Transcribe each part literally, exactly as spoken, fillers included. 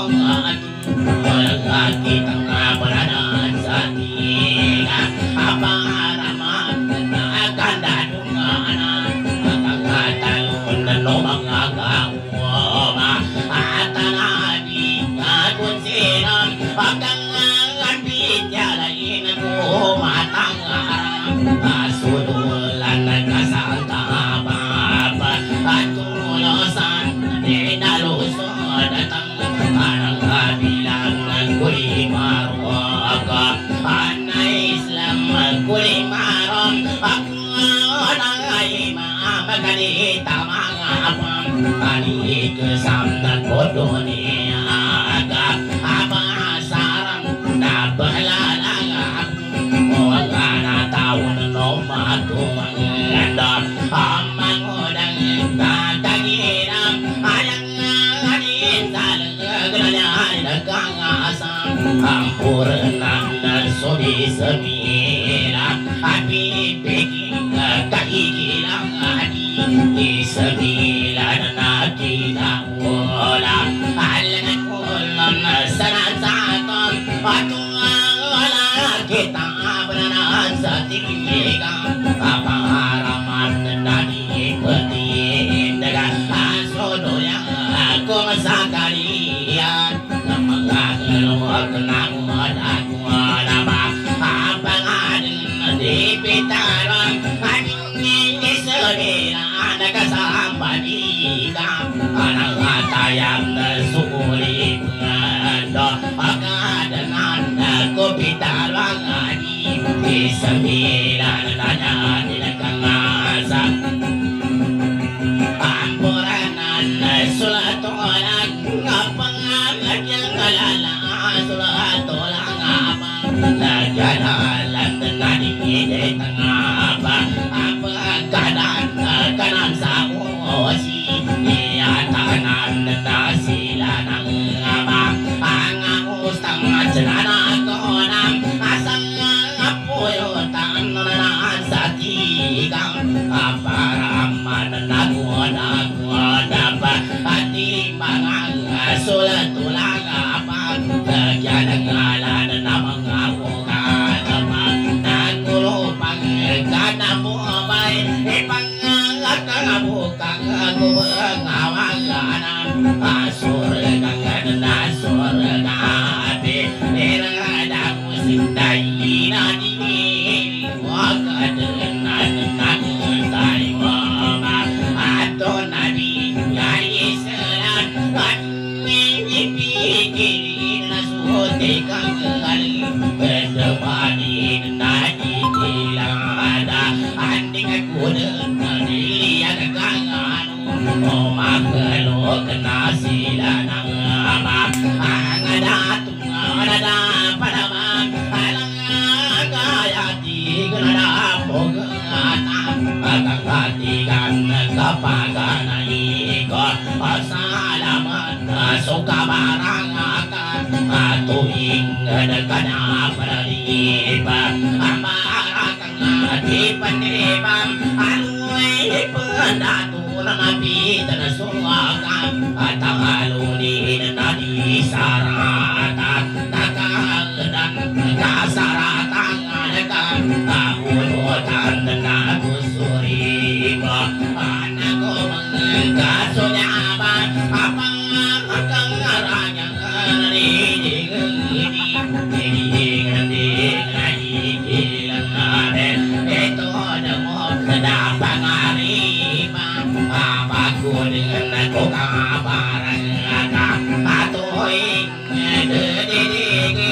kita berada saat ini apa harapan akan datang anak talon dan lomang agak atanabi akun sinam akan lain ko matang asudulan kasanta baba atulusan dinalusod datang parang bilang kuli marwaka anay Islam kuli marom ako nangay maganita mga apam ani kesam na kodo ni aga apa sarang na bahala tahun nomor anda amang odang katagiram ayang anin talaganya dagang asam ampurna sodi semira api peking kahikilang adi sembilan nakita wala alang kulam sanasaton atung kita berenang setinggikan apa harapan dari petindakan asodo yang aku sekalian mengaku kenang madaku nama apa ada di pitaran ini sembilan kesambadikan anak tayang sulit do agadan aku pitaran di sembilan tanya dilekang masa ampuranan sulatolan ngapangan yang ngalala sulatolan ngapang nagalalan nadi di tengah apa apa kanan kanan sa osi iya kanan nasila nang apa ang ustang celana konam asang apa raman nakuan nakuan apa hati mangang sulat tulang apa terjadi ngalan nama ngaku kadama nakulupang kanamu bay ipangang kangabukang aku ngawang anam asur kangan nasur ngati irada musik dai nadi wakad Ikan kali berdepanin nadi hilang ada anding aku dengan dilihat kangen oh makhluk kena silanang ama angada tungada pada mak alang kayati kena pogata akan hatikan kepagan iko asalamat suka barang tuing kana pariba amarakang ati panibam anuay pandatu nabi tanasungakam atagaluni nadi sarata nakagdan kasaratang anakam ahunutan na kusuriba anako mangkasunyaba apang akang aranyang itu ada mau sedang ngarima apa ku dengan aku kabaran atau ini ini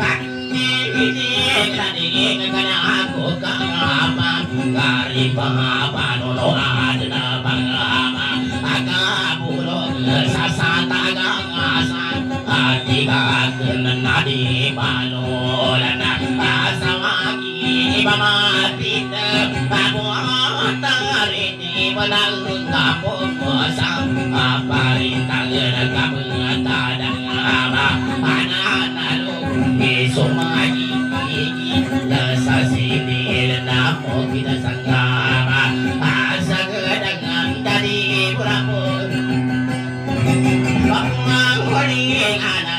ini karena aku kapa karima apa nolo ada bangama agak buruk sasata gangasan tiga nadi malolana asamaki mamapita pamuatarini walang kapong masang aparintang nagkapangtadang ama ananalo isumayi nasa sibil na mo kinasanggama asa kadangan dari purapun ang huling anak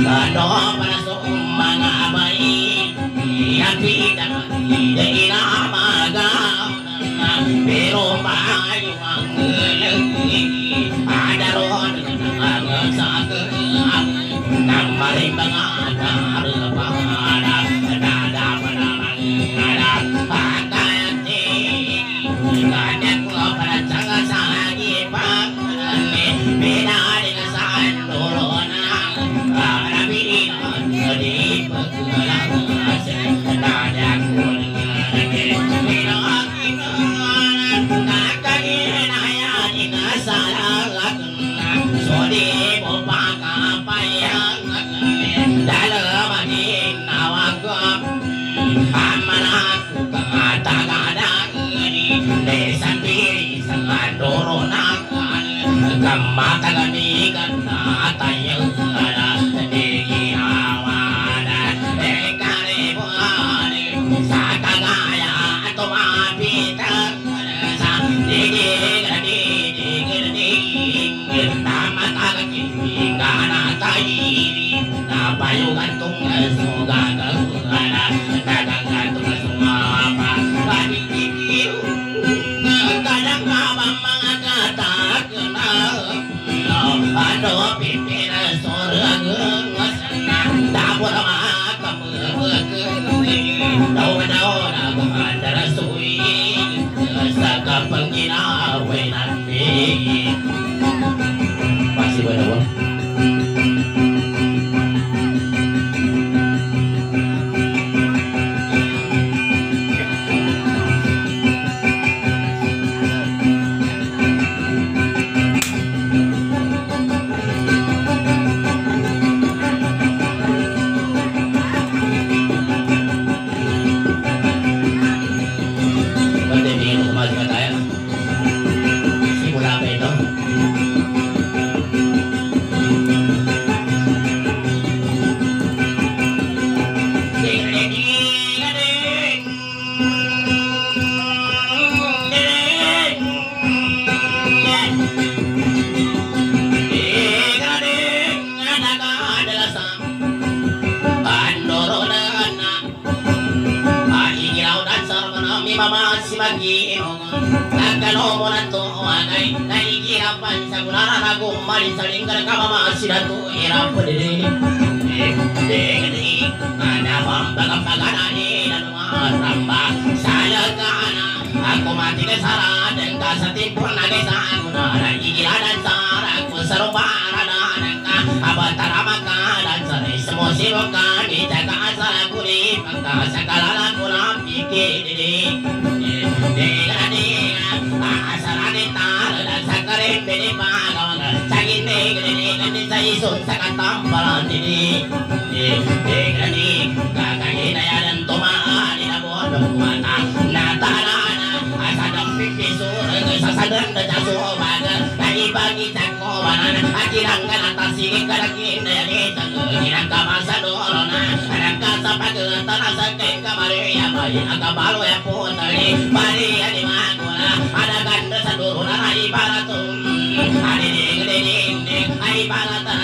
Ado para sumbang abay yang tidak tidak inamaga pero payo ang lagi ada ron ang sakang nang maribangan arapana nada para mangara patayati kada ko para tanga sa ipang binari na sa andorona arabi di pagkalang nada ko Sodi mo pakapayang dalam angin nawagap amanaku katagadang desa piri sangat doronakan kamataganigan na tayo di ginawana ekaribuan sa kagaya at umapitan sa digig napayugan tong sugagang nagagantung sumapa panikikiyo kadang kabang mga katak na ano pipina soragang tapos mga kamagag daw daw nagadarasuy sa kapang ginaway natin pasti ba daw aku mati ke saran dan kasati pun lagi saan munara igira dan sarak serubara dan ka abatara maka dan sari semua sirokan dijaga asal aku di pangka sakala kulam pikir diri dega dega asal tar dan sakarin bedi pagawang sagin dega dega di saisun sakat tampalan diri dega dega kakak daya dan tomaan di nabon mata natana sasadang dan jasuh baga lagi bagi cangko banana akirang kan atas sini karakin dari tangga kirang kamasa dorona anak kasa pakai tanah sakit kamari ya bayi agak balu ya putri bari ya di mana ada ganda saduruna hari baratum hari ding ding ding hari barata